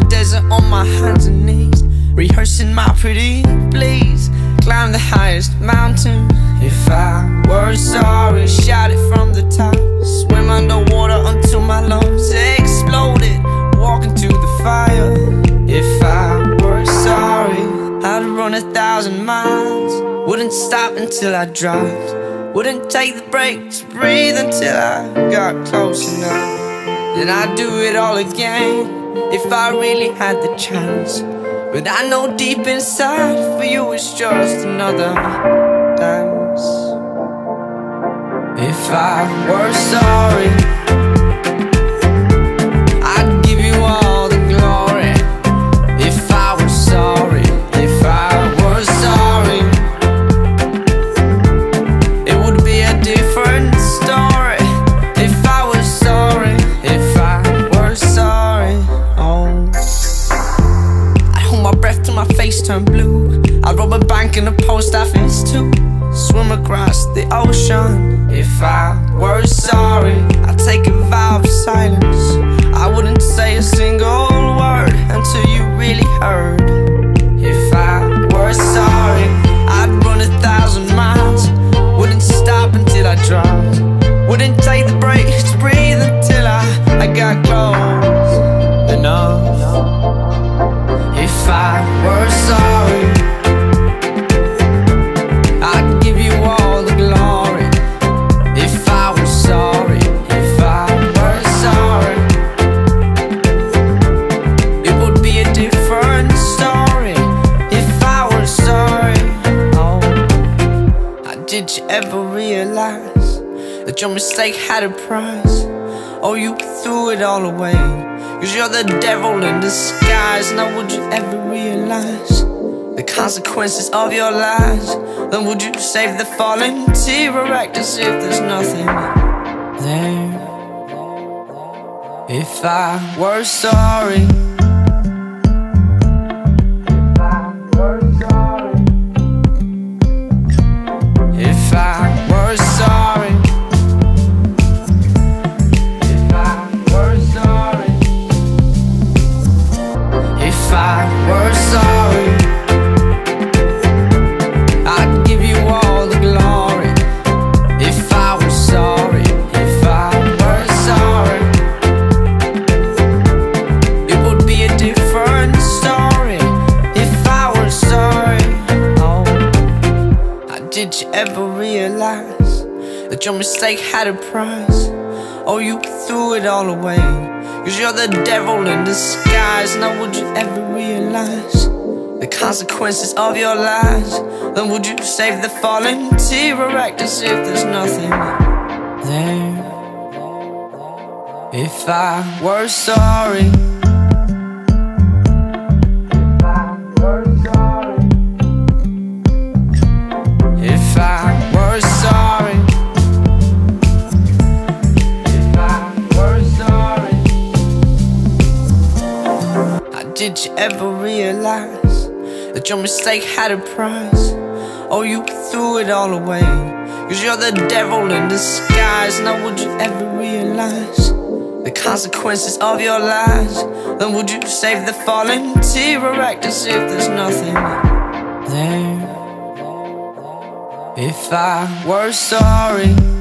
desert on my hands and knees, rehearsing my pretty please. Climb the highest mountain. If I were sorry, shout it from the top. Swim underwater until my lungs exploded. Walk into the fire. If I were sorry, I'd run 1,000 miles. Wouldn't stop until I dropped. Wouldn't take the break to breathe until I got close enough. Then I'd do it all again if I really had the chance. But I know deep inside for you it's just another dance. If I were sorry, I'd give you all the glory. If I were sorry, if I were sorry, it would be a different story. If I was sorry, if I were sorry, oh, I'd hold my breath till my face turned blue. I'd rob a bank and a post office too. Swim across the ocean. If I were sorry, I'd take a vow of silence. I wouldn't say a single word until you really heard. If I were sorry, I'd run 1,000 miles. Wouldn't stop until I dropped. Wouldn't take the break to breathe until I got close enough. If I were sorry, I'd give you all the glory. If I were sorry, if I were sorry, it would be a different story. If I were sorry, oh, did you ever realize that your mistake had a price? Oh, you threw it all away, 'cause you're the devil in disguise. Now would you ever realize the consequences of your lies? Then would you save the fallen tear or act as if there's nothing there? If I were sorry, if I were sorry, if I were sorry, if I were sorry, I'd give you all the glory. If I were sorry, if I were sorry, it would be a different story. If I were sorry, oh, did you ever realize that your mistake had a price? Oh, you threw it all away, 'cause you're the devil in disguise. Now would you ever realize the consequences of your lies? Then would you save the fallen tear or act as if there's nothing there? If I were sorry, if I were sorry, if I were sorry, did you ever realize that your mistake had a price? Oh, you threw it all away, 'cause you're the devil in disguise. Now would you ever realize the consequences of your lies? Then would you save the fallen tear or act as if there's nothing there? If I were sorry,